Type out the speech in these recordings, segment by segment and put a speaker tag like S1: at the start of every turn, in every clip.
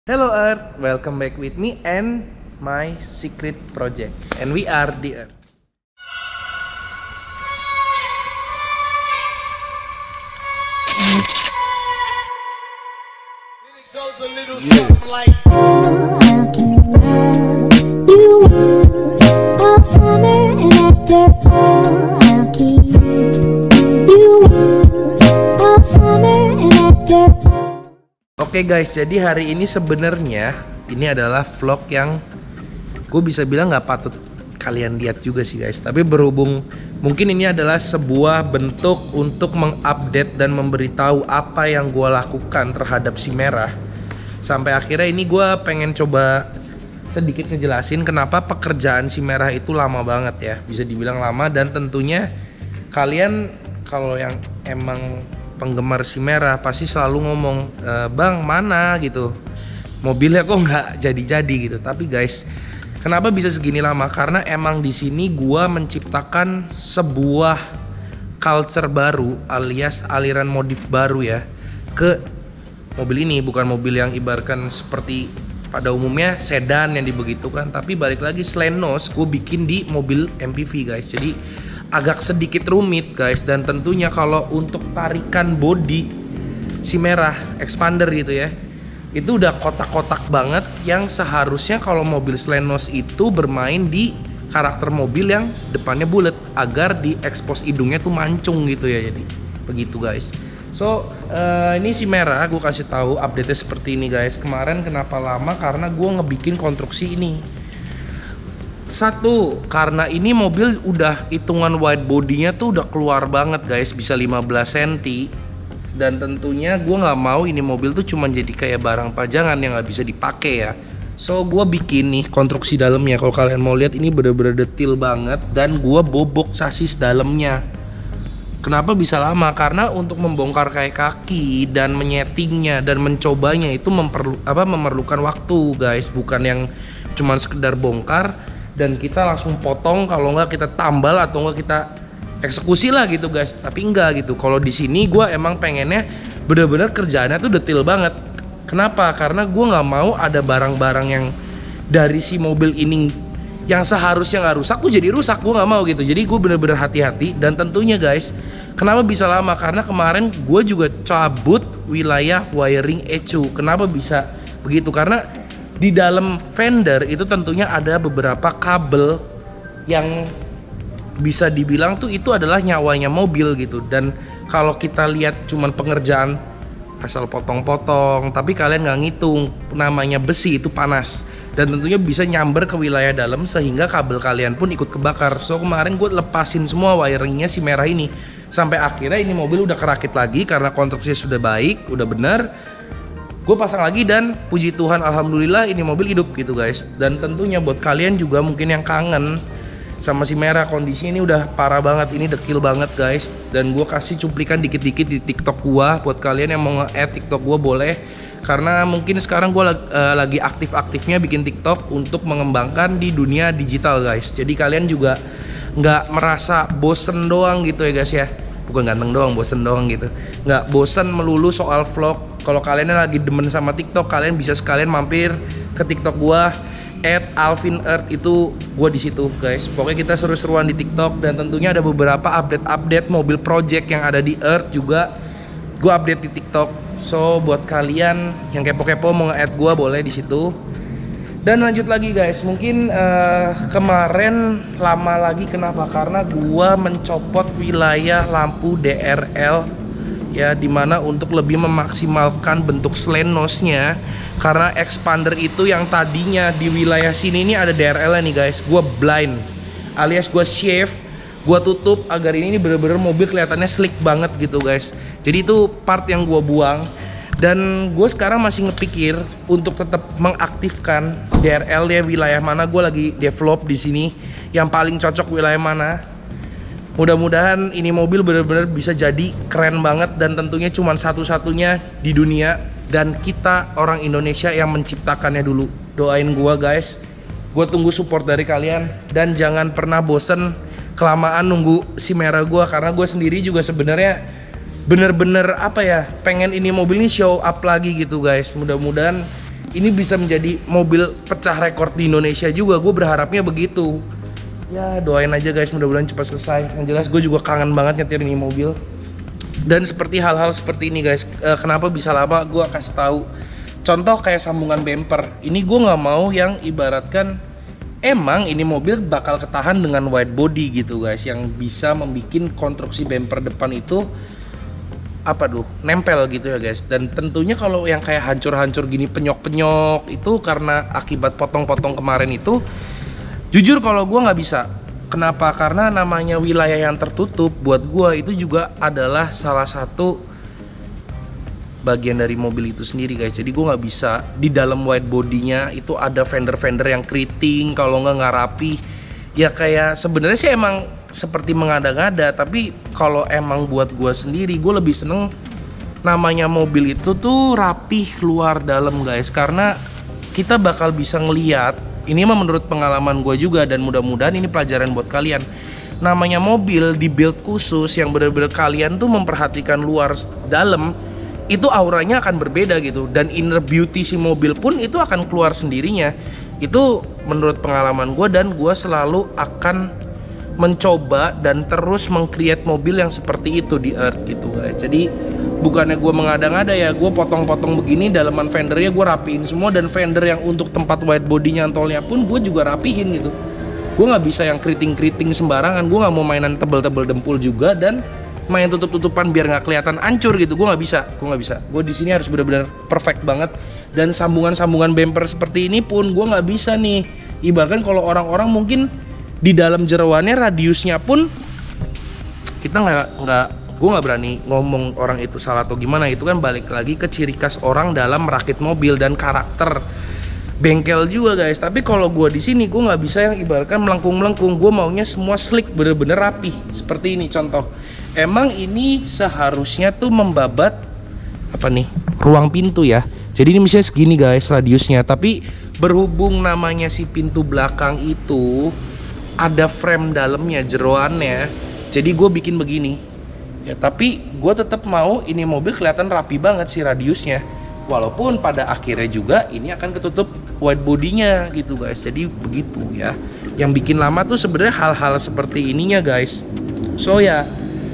S1: Hello Earth, welcome back with me and my secret project. And we are the Earth.
S2: It goes a little something like
S3: I'll keep you warm all summer, and after fall, I'll keep you warm all summer, and after fall.
S1: Oke guys, jadi hari ini sebenarnya ini adalah vlog yang gue bisa bilang nggak patut kalian lihat juga sih guys. Tapi berhubung mungkin ini adalah sebuah bentuk untuk mengupdate dan memberitahu apa yang gue lakukan terhadap si merah. Sampai akhirnya ini gue pengen coba sedikit ngejelasin kenapa pekerjaan si merah itu lama banget ya. Bisa dibilang lama, dan tentunya kalian kalau yang emang penggemar si merah pasti selalu ngomong, bang mana gitu, mobilnya kok nggak jadi-jadi gitu. Tapi guys, kenapa bisa segini lama? Karena emang di sini gua menciptakan sebuah culture baru alias aliran modif baru ya ke mobil ini. Bukan mobil yang ibaratkan seperti pada umumnya sedan yang dibegitukan, tapi balik lagi slant nose gue bikin di mobil MPV guys. Jadi agak sedikit rumit guys, dan tentunya kalau untuk tarikan bodi si merah expander gitu ya, itu udah kotak-kotak banget yang seharusnya kalau mobil slant nose itu bermain di karakter mobil yang depannya bulat agar di expose hidungnya tuh mancung gitu ya. Jadi begitu guys. So ini si merah gue kasih tahu update-nya seperti ini guys. Kemarin kenapa lama? Karena gue ngebikin konstruksi ini. Satu, karena ini mobil udah hitungan wide bodinya tuh udah keluar banget guys, bisa 15 cm. Dan tentunya gue nggak mau ini mobil tuh cuma jadi kayak barang pajangan yang nggak bisa dipakai ya. So gue bikin nih konstruksi dalamnya. Kalau kalian mau lihat ini bener-bener detail banget, dan gue bobok sasis dalamnya. Kenapa bisa lama? Karena untuk membongkar kayak kaki dan menyetingnya dan mencobanya itu memerlukan waktu guys. Bukan yang cuma sekedar bongkar dan kita langsung potong, kalau nggak kita tambal atau nggak kita eksekusi lah gitu guys. Tapi enggak gitu. Kalau di sini gue emang pengennya bener-bener kerjaannya tuh detail banget. Kenapa? Karena gue nggak mau ada barang-barang yang dari si mobil ini yang seharusnya nggak rusak tuh jadi rusak. Gue nggak mau gitu. Jadi gue bener-bener hati-hati. Dan tentunya guys, kenapa bisa lama? Karena kemarin gue juga cabut wilayah wiring ECU. Kenapa bisa begitu? Karena di dalam fender itu tentunya ada beberapa kabel yang bisa dibilang tuh itu adalah nyawanya mobil gitu. Dan kalau kita lihat cuman pengerjaan asal potong-potong, tapi kalian nggak ngitung namanya besi itu panas dan tentunya bisa nyamber ke wilayah dalam sehingga kabel kalian pun ikut kebakar. So kemarin gue lepasin semua wiringnya si merah ini, sampai akhirnya ini mobil udah kerakit lagi karena konstruksinya sudah baik, udah bener. Gue pasang lagi dan puji Tuhan alhamdulillah ini mobil hidup gitu guys. Dan tentunya buat kalian juga mungkin yang kangen sama si merah, kondisi ini udah parah banget, ini dekil banget guys. Dan gue kasih cuplikan dikit-dikit di TikTok gue. Buat kalian yang mau nge-add TikTok gue boleh, karena mungkin sekarang gue lagi aktif-aktifnya bikin TikTok untuk mengembangkan di dunia digital guys. Jadi kalian juga nggak merasa bosen doang gitu ya guys ya. Bukan ganteng doang, bosen doang gitu. Nggak bosen melulu soal vlog. Kalau kalian lagi demen sama TikTok, kalian bisa sekalian mampir ke TikTok gua @alvinearth, itu gua di situ guys. Pokoknya kita seru-seruan di TikTok, dan tentunya ada beberapa update mobil project yang ada di Earth juga gua update di TikTok. So buat kalian yang kepo-kepo mau nge-add gua boleh di situ. Dan lanjut lagi guys, mungkin kemarin lama lagi kenapa? Karena gua mencopot wilayah lampu DRL ya, dimana untuk lebih memaksimalkan bentuk slant nose-nya. Karena expander itu yang tadinya di wilayah sini ini ada DRL nih guys, gua blind alias gua shave, gua tutup agar ini bener-bener mobil kelihatannya slick banget gitu guys. Jadi itu part yang gua buang. Dan gue sekarang masih ngepikir untuk tetap mengaktifkan DRL ya, wilayah mana gue lagi develop di sini, yang paling cocok wilayah mana. Mudah-mudahan ini mobil benar-benar bisa jadi keren banget, dan tentunya cuma satu-satunya di dunia, dan kita orang Indonesia yang menciptakannya dulu. Doain gue guys, gue tunggu support dari kalian, dan jangan pernah bosen kelamaan nunggu si merah gue, karena gue sendiri juga sebenarnya bener-bener apa ya, pengen ini mobil ini show up lagi gitu guys. Mudah-mudahan ini bisa menjadi mobil pecah rekor di Indonesia juga. Gue berharapnya begitu. Ya doain aja guys, mudah-mudahan cepat selesai. Yang jelas gue juga kangen banget nyetir ini mobil. Dan seperti hal-hal seperti ini guys, kenapa bisa lama, gue kasih tahu. Contoh kayak sambungan bumper. Ini gue nggak mau yang ibaratkan emang ini mobil bakal ketahan dengan wide body gitu guys, yang bisa membuat konstruksi bumper depan itu nempel gitu ya guys. Dan tentunya kalau yang kayak hancur-hancur gini, penyok-penyok itu karena akibat potong-potong kemarin itu, jujur kalau gue nggak bisa. Kenapa? Karena namanya wilayah yang tertutup buat gue itu juga adalah salah satu bagian dari mobil itu sendiri guys. Jadi gue nggak bisa di dalam wide bodinya itu ada fender-fender yang keriting, kalau nggak rapi. Ya kayak sebenarnya sih emang seperti mengada-ngada, tapi kalau emang buat gue sendiri, gue lebih seneng namanya mobil itu tuh rapih luar dalam guys, karena kita bakal bisa ngeliat. Ini mah menurut pengalaman gue juga, dan mudah-mudahan ini pelajaran buat kalian. Namanya mobil di build khusus yang bener-bener kalian tuh memperhatikan luar dalam, itu auranya akan berbeda gitu, dan inner beauty si mobil pun itu akan keluar sendirinya. Itu menurut pengalaman gue, dan gue selalu akan mencoba dan terus meng-create mobil yang seperti itu di Earth gitu guys. Jadi bukannya gue mengada-ngada ya, gue potong-potong begini, dalaman fendernya gue rapiin semua, dan fender yang untuk tempat wide body nyantolnya pun gue juga rapihin gitu. Gue nggak bisa yang keriting-keriting sembarangan, gue nggak mau mainan tebel-tebel dempul juga, dan main tutup-tutupan biar nggak kelihatan hancur gitu. Gue nggak bisa. Gue di sini harus benar-benar perfect banget. Dan sambungan-sambungan bumper seperti ini pun gue nggak bisa nih. Ibaratkan kalau orang-orang mungkin di dalam jeroannya radiusnya pun kita gue nggak berani ngomong orang itu salah atau gimana. Itu kan balik lagi ke ciri khas orang dalam merakit mobil dan karakter bengkel juga guys. Tapi kalau gue di sini gue nggak bisa yang ibaratkan melengkung-melengkung. Gue maunya semua slick, bener-bener rapi seperti ini. Contoh, emang ini seharusnya tuh membabat ruang pintu ya. Jadi ini misalnya segini guys radiusnya, tapi berhubung namanya si pintu belakang itu ada frame dalamnya, jeroannya, jadi gue bikin begini ya. Tapi gue tetap mau ini mobil kelihatan rapi banget si radiusnya, walaupun pada akhirnya juga ini akan ketutup wide bodinya gitu guys. Jadi begitu ya, yang bikin lama tuh sebenarnya hal-hal seperti ininya guys. So ya,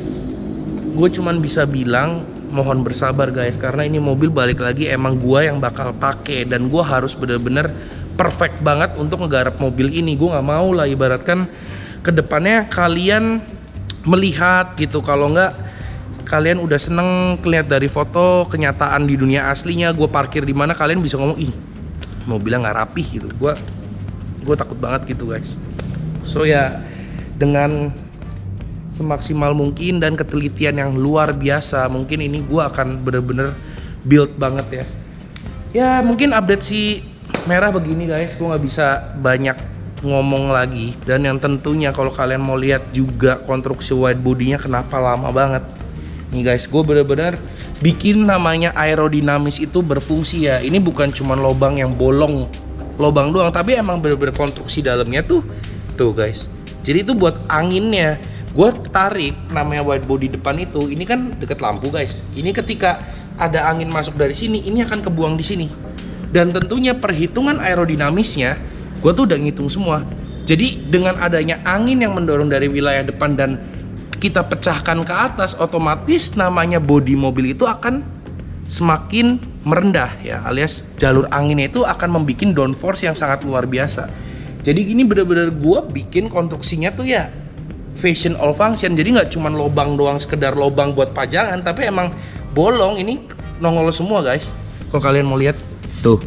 S1: gue cuman bisa bilang mohon bersabar guys, karena ini mobil balik lagi emang gue yang bakal pakai, dan gue harus bener-bener perfect banget untuk ngegarap mobil ini. Gue nggak mau lah ibaratkan kedepannya kalian melihat gitu, kalau nggak kalian udah seneng lihat dari foto, kenyataan di dunia aslinya gue parkir di mana, kalian bisa ngomong ih mobilnya nggak rapih gitu. Gue takut banget gitu guys. So ya, dengan semaksimal mungkin dan ketelitian yang luar biasa, mungkin ini gue akan bener-bener build banget ya. Ya mungkin update si merah begini guys, gue nggak bisa banyak ngomong lagi. Dan yang tentunya kalau kalian mau lihat juga konstruksi wide bodinya kenapa lama banget nih guys, gue bener-bener bikin namanya aerodinamis itu berfungsi ya. Ini bukan cuma lobang yang bolong, lobang doang, tapi emang bener-bener konstruksi dalamnya tuh guys. Jadi itu buat anginnya. Gue tarik namanya wide body depan itu, ini kan deket lampu guys. Ini ketika ada angin masuk dari sini, ini akan kebuang di sini. Dan tentunya perhitungan aerodinamisnya, gue tuh udah ngitung semua. Jadi dengan adanya angin yang mendorong dari wilayah depan dan kita pecahkan ke atas, otomatis namanya bodi mobil itu akan semakin merendah ya, alias jalur anginnya itu akan membuat downforce yang sangat luar biasa. Jadi gini bener-bener gue bikin konstruksinya tuh ya fashion all function. Jadi nggak cuma lobang doang, sekedar lobang buat pajangan, tapi emang bolong ini nongol semua guys. Kalau kalian mau lihat tuh,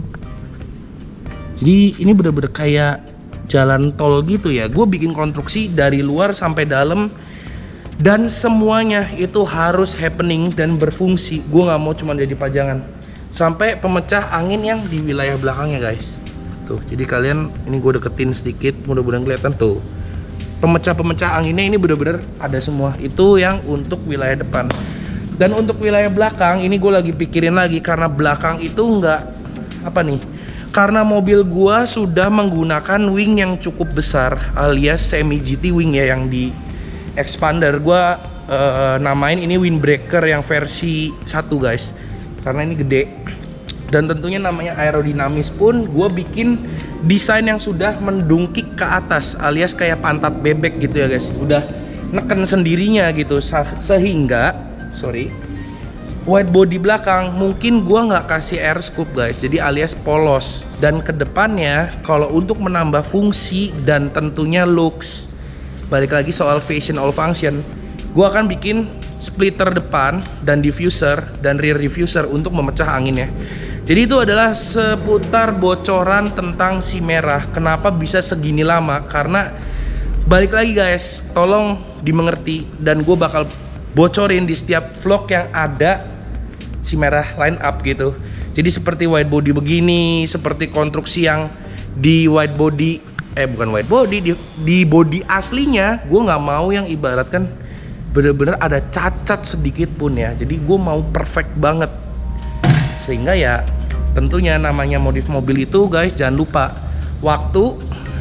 S1: jadi ini bener-bener kayak jalan tol gitu ya. Gue bikin konstruksi dari luar sampai dalam, dan semuanya itu harus happening dan berfungsi. Gue nggak mau cuma jadi pajangan. Sampai pemecah angin yang di wilayah belakangnya guys. Tuh, jadi kalian, ini gue deketin sedikit, mudah-mudahan kelihatan tuh. Pemecah-pemecah anginnya ini bener-bener ada semua. Itu yang untuk wilayah depan. Dan untuk wilayah belakang ini gue lagi pikirin lagi, karena belakang itu nggak karena mobil gue sudah menggunakan wing yang cukup besar, alias semi GT wing ya, yang di expander. Gue namain ini windbreaker yang versi 1 guys, karena ini gede. Dan tentunya namanya aerodinamis pun gue bikin desain yang sudah mendungkik ke atas, alias kayak pantat bebek gitu ya guys. Udah neken sendirinya gitu, sehingga wide body belakang mungkin gue nggak kasih air scoop guys, jadi alias polos. Dan kedepannya kalau untuk menambah fungsi dan tentunya looks, balik lagi soal fashion all function, gue akan bikin splitter depan dan diffuser dan rear diffuser untuk memecah anginnya. Jadi itu adalah seputar bocoran tentang si merah. Kenapa bisa segini lama? Karena balik lagi guys, tolong dimengerti, dan gue bakal bocorin di setiap vlog yang ada si merah line up gitu. Jadi seperti wide body begini, seperti konstruksi yang di wide body, bukan wide body, di body aslinya gue nggak mau yang ibaratkan bener-bener ada cacat sedikit pun ya. Jadi gue mau perfect banget, sehingga ya tentunya namanya modif mobil itu guys, jangan lupa waktu,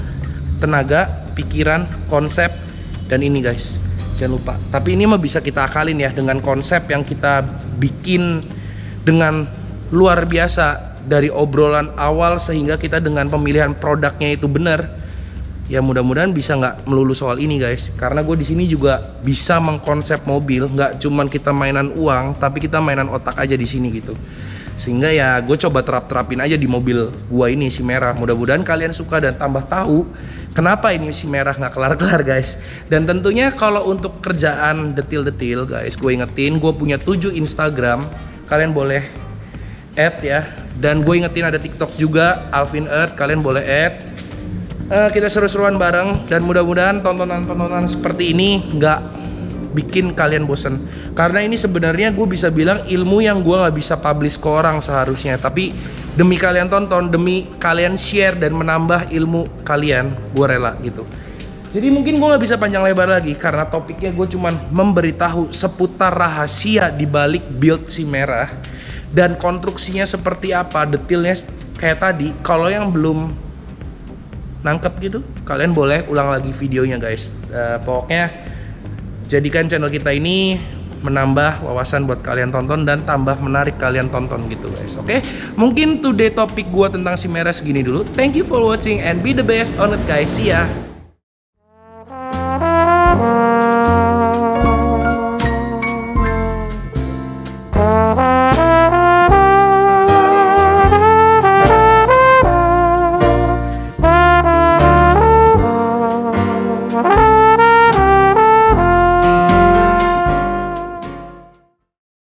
S1: tenaga, pikiran, konsep, dan ini guys, jangan lupa. Tapi ini mah bisa kita akalin ya dengan konsep yang kita bikin dengan luar biasa dari obrolan awal, sehingga kita dengan pemilihan produknya itu benar. Ya mudah-mudahan bisa nggak melulu soal ini guys, karena gue di sini juga bisa mengkonsep mobil, nggak cuman kita mainan uang, tapi kita mainan otak aja di sini gitu. Sehingga ya gue coba terapin aja di mobil gue ini si merah. Mudah-mudahan kalian suka dan tambah tahu kenapa ini si merah nggak kelar-kelar guys. Dan tentunya kalau untuk kerjaan detil-detil guys, gue ingetin gue punya 7 Instagram, kalian boleh add ya. Dan gue ingetin ada TikTok juga, Alvin Earth, kalian boleh add. Kita seru-seruan bareng, dan mudah-mudahan tontonan-tontonan seperti ini nggak bikin kalian bosen. Karena ini sebenarnya gue bisa bilang ilmu yang gue nggak bisa publish ke orang seharusnya, tapi demi kalian tonton, demi kalian share dan menambah ilmu kalian, gue rela gitu. Jadi mungkin gue nggak bisa panjang lebar lagi, karena topiknya gue cuman memberitahu seputar rahasia di balik build si merah dan konstruksinya seperti apa, detailnya kayak tadi. Kalau yang belum nangkep gitu, kalian boleh ulang lagi videonya guys. Pokoknya jadikan channel kita ini menambah wawasan buat kalian tonton dan tambah menarik kalian tonton gitu guys. Oke, mungkin today topik gua tentang si merah segini dulu. Thank you for watching and be the best on it guys. See ya.